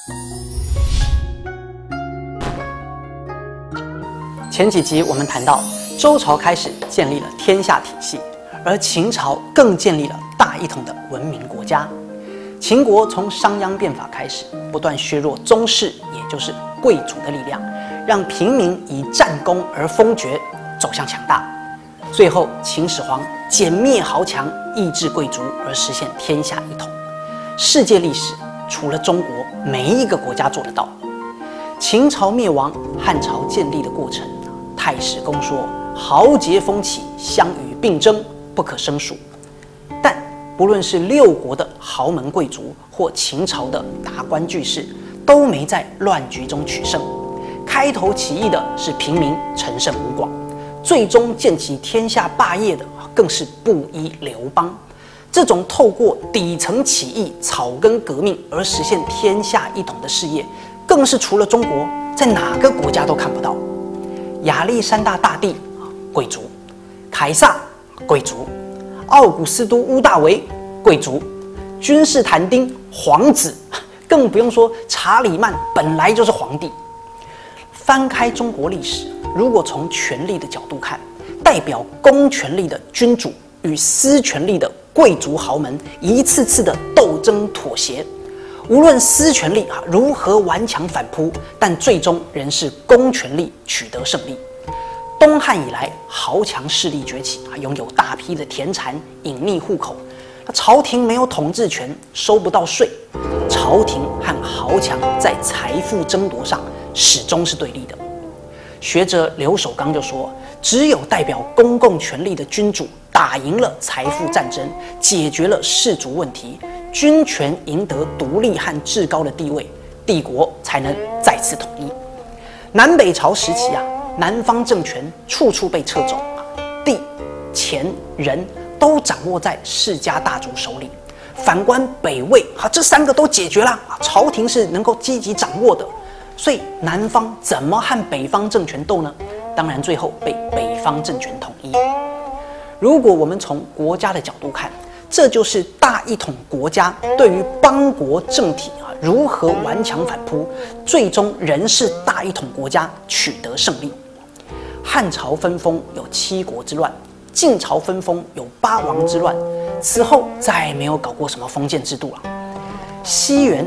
前几集我们谈到，周朝开始建立了天下体系，而秦朝更建立了大一统的文明国家。秦国从商鞅变法开始，不断削弱宗室，也就是贵族的力量，让平民以战功而封爵，走向强大。最后，秦始皇歼灭豪强，抑制贵族，而实现天下一统。世界历史除了中国，没一个国家做得到。秦朝灭亡、汉朝建立的过程，太史公说豪杰风起，相与并争，不可胜数。但不论是六国的豪门贵族，或秦朝的达官巨士，都没在乱局中取胜。开头起义的是平民，陈胜吴广；最终建起天下霸业的，更是布衣刘邦。这种透过底层起义、草根革命而实现天下一统的事业，更是除了中国，在哪个国家都看不到。亚历山大大帝贵族，凯撒贵族，奥古斯都屋大维贵族，君士坦丁皇子，更不用说查理曼本来就是皇帝。翻开中国历史，如果从权力的角度看，代表公权力的君主与私权力的贵族豪门一次次的斗争妥协，无论私权力如何顽强反扑，但最终仍是公权力取得胜利。东汉以来，豪强势力崛起，拥有大批的田产、隐匿户口，朝廷没有统治权，收不到税。朝廷和豪强在财富争夺上始终是对立的。学者刘守刚就说，只有代表公共权力的君主打赢了财富战争，解决了氏族问题，君权赢得独立和至高的地位，帝国才能再次统一。南北朝时期南方政权处处被掣肘，地、钱、人都掌握在世家大族手里。反观北魏，这三个都解决了，朝廷是能够积极掌握的。所以南方怎么和北方政权斗呢？当然最后被北方政权统一。如果我们从国家的角度看，这就是大一统国家对于邦国政体如何顽强反扑，最终仍是大一统国家取得胜利。汉朝分封有7国之乱，晋朝分封有8王之乱，此后再没有搞过什么封建制度了。西元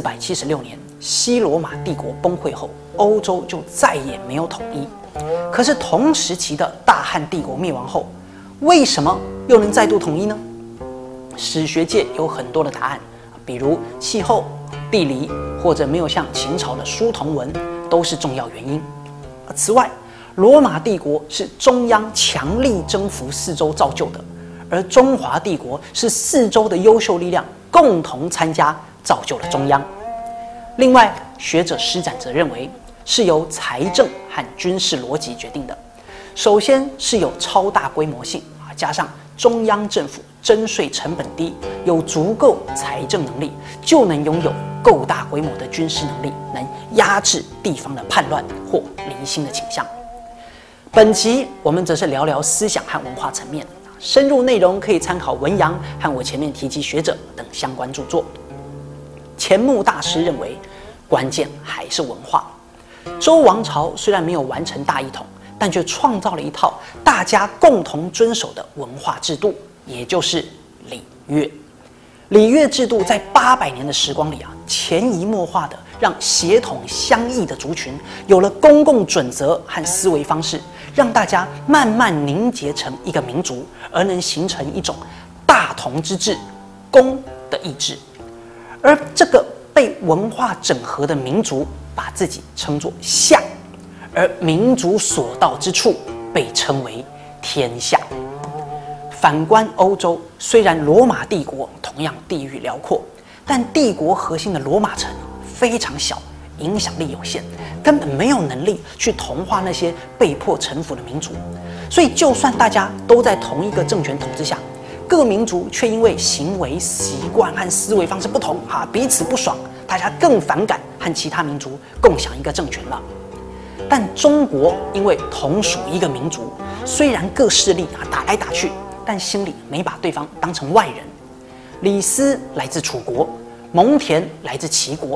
476年，西罗马帝国崩溃后，欧洲就再也没有统一。可是同时期的大汉帝国灭亡后，为什么又能再度统一呢？史学界有很多的答案，比如气候、地理，或者没有像秦朝的书同文，都是重要原因。此外，罗马帝国是中央强力征服四周造就的，而中华帝国是四周的优秀力量共同参加造就了中央。另外，学者施展则认为，是由财政和军事逻辑决定的。首先是有超大规模性，加上中央政府征税成本低，有足够财政能力，就能拥有够大规模的军事能力，能压制地方的叛乱或离心的倾向。本集我们则是聊聊思想和文化层面，深入内容可以参考文阳和我前面提及学者等相关著作。钱穆大师认为，关键还是文化。周王朝虽然没有完成大一统，但却创造了一套大家共同遵守的文化制度，也就是礼乐。礼乐制度在800年的时光里潜移默化的让协同相异的族群有了公共准则和思维方式，让大家慢慢凝结成一个民族，而能形成一种大同之治、公的意志。而这个被文化整合的民族，把自己称作夏，而民族所到之处被称为天下。反观欧洲，虽然罗马帝国同样地域辽阔，但帝国核心的罗马城非常小，影响力有限，根本没有能力去同化那些被迫臣服的民族。所以，就算大家都在同一个政权统治下，各民族却因为行为习惯和思维方式不同，彼此不爽，大家更反感和其他民族共享一个政权了。但中国因为同属一个民族，虽然各势力打来打去，但心里没把对方当成外人。李斯来自楚国，蒙恬来自齐国，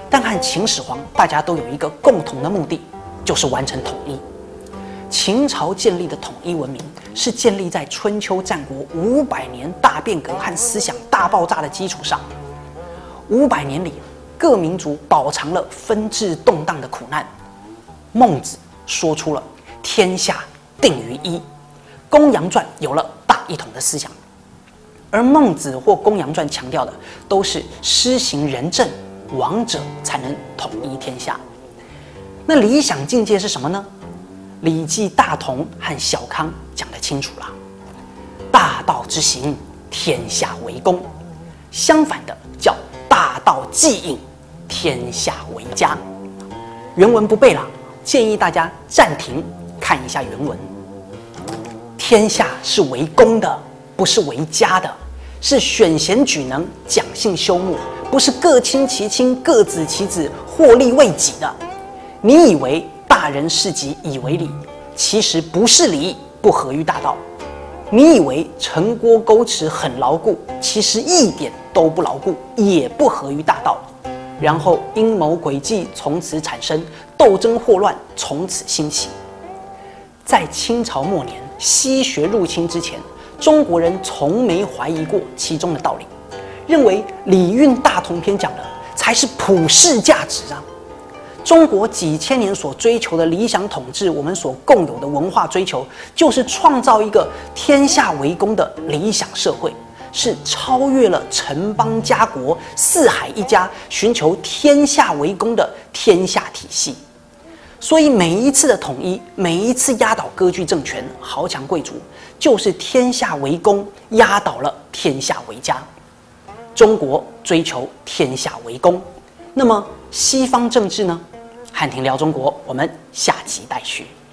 但和秦始皇大家都有一个共同的目的，就是完成统一。秦朝建立的统一文明是建立在春秋战国500年大变革和思想大爆炸的基础上。500年里，各民族饱尝了纷至动荡的苦难。孟子说出了“天下定于一”，公羊传有了大一统的思想。而孟子或公羊传强调的都是施行仁政，王者才能统一天下。那理想境界是什么呢？《礼记·大同》和小康讲得清楚了：大道之行，天下为公；相反的叫大道既隐，天下为家。原文不背了，建议大家暂停看一下原文。天下是为公的，不是为家的，是选贤举能，讲信修睦，不是各亲其亲，各子其子，获利为己的。你以为大人事己以为礼，其实不是礼，不合于大道。你以为城郭沟池很牢固，其实一点都不牢固，也不合于大道。然后阴谋诡计从此产生，斗争祸乱从此兴起。在清朝末年西学入侵之前，中国人从没怀疑过其中的道理，认为《礼运大同篇》讲的才是普世价值啊！中国几千年所追求的理想统治，我们所共有的文化追求，就是创造一个天下为公的理想社会，是超越了城邦家国、四海一家，寻求天下为公的天下体系。所以每一次的统一，每一次压倒割据政权、豪强贵族，就是天下为公，压倒了天下为家。中国追求天下为公，那么西方政治呢？汉庭聊中国，我们下集待续。